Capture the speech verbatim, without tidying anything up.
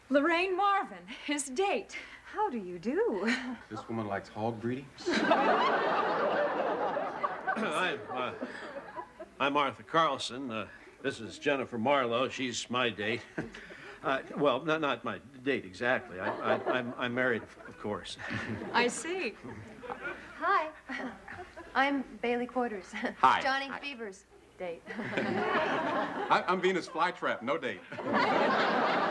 Lorraine Marvin, his date. How do you do? This woman likes hog breeding? I'm, uh, I'm Arthur Carlson. Uh, this is Jennifer Marlowe. She's my date. Uh, well, not, not my date exactly. I, I, I'm, I'm married, of course. I see. Hi. I'm Bailey Quarters. Hi. Johnny Hi. Fever's date. I, I'm Venus Flytrap, no date.